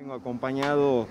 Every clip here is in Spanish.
Vengo acompañado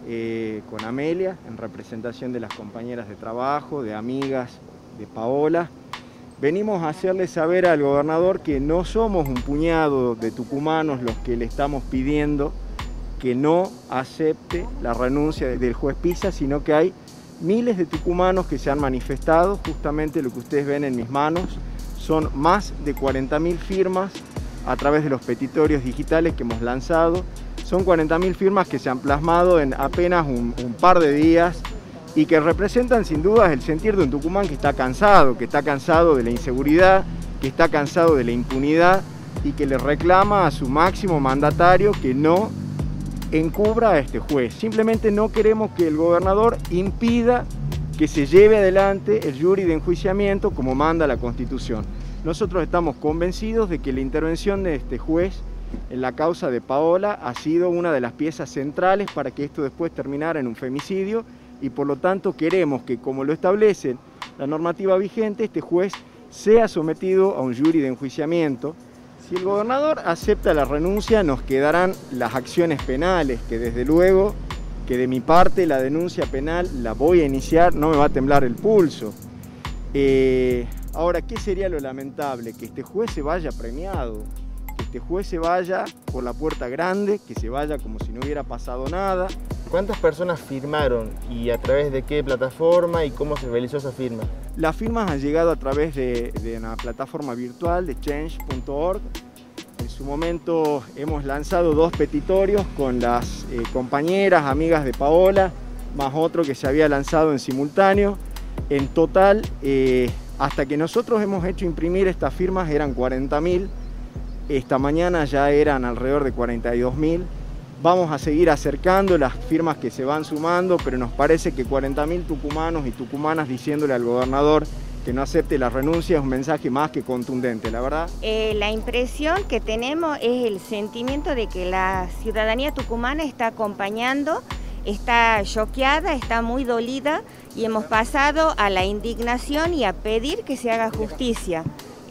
con Amelia, en representación de las compañeras de trabajo, de amigas, de Paola. Venimos a hacerle saber al gobernador que no somos un puñado de tucumanos los que le estamos pidiendo que no acepte la renuncia del juez Pisa, sino que hay miles de tucumanos que se han manifestado. Justamente lo que ustedes ven en mis manos son más de 40.000 firmas a través de los petitorios digitales que hemos lanzado. Son 40.000 firmas que se han plasmado en apenas un par de días y que representan sin duda el sentir de un Tucumán que está cansado de la inseguridad, que está cansado de la impunidad y que le reclama a su máximo mandatario que no encubra a este juez. Simplemente no queremos que el gobernador impida que se lleve adelante el jury de enjuiciamiento como manda la Constitución. Nosotros estamos convencidos de que la intervención de este juez en la causa de Paola ha sido una de las piezas centrales para que esto después terminara en un femicidio y por lo tanto queremos que, como lo establece la normativa vigente, este juez sea sometido a un jury de enjuiciamiento. Si el gobernador acepta la renuncia, nos quedarán las acciones penales, que desde luego que de mi parte la denuncia penal la voy a iniciar, no me va a temblar el pulso. Ahora, ¿qué sería lo lamentable? Que este juez se vaya premiado, que este juez se vaya por la puerta grande, que se vaya como si no hubiera pasado nada. ¿Cuántas personas firmaron y a través de qué plataforma y cómo se realizó esa firma? Las firmas han llegado a través de una plataforma virtual de change.org. En su momento hemos lanzado 2 petitorios con las compañeras, amigas de Paola, más otro que se había lanzado en simultáneo. En total, hasta que nosotros hemos hecho imprimir estas firmas eran 40.000. Esta mañana ya eran alrededor de 42.000. Vamos a seguir acercando las firmas que se van sumando, pero nos parece que 40.000 tucumanos y tucumanas diciéndole al gobernador que no acepte la renuncia es un mensaje más que contundente, la verdad. La impresión que tenemos es el sentimiento de que la ciudadanía tucumana está acompañando, está choqueada, está muy dolida y hemos pasado a la indignación y a pedir que se haga justicia.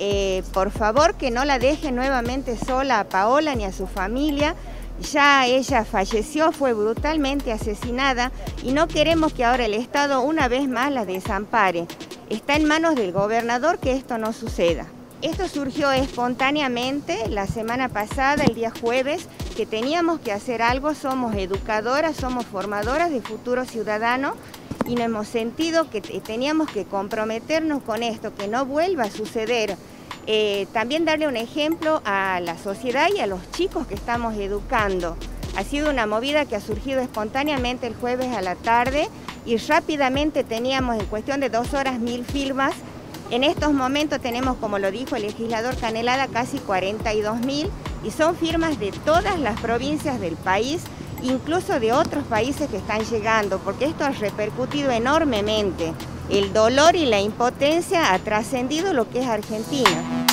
Por favor, que no la deje nuevamente sola a Paola ni a su familia. Ya ella falleció, fue brutalmente asesinada y no queremos que ahora el Estado una vez más la desampare. Está en manos del gobernador que esto no suceda. Esto surgió espontáneamente la semana pasada, el día jueves, que teníamos que hacer algo. Somos educadoras, somos formadoras de futuros ciudadanos y nos hemos sentido que teníamos que comprometernos con esto, que no vuelva a suceder. También darle un ejemplo a la sociedad y a los chicos que estamos educando. Ha sido una movida que ha surgido espontáneamente el jueves a la tarde y rápidamente teníamos en cuestión de 2 horas 1.000 firmas. En estos momentos tenemos, como lo dijo el legislador Canelada, casi 42.000 y son firmas de todas las provincias del país, incluso de otros países que están llegando, porque esto ha repercutido enormemente. El dolor y la impotencia ha trascendido lo que es Argentina.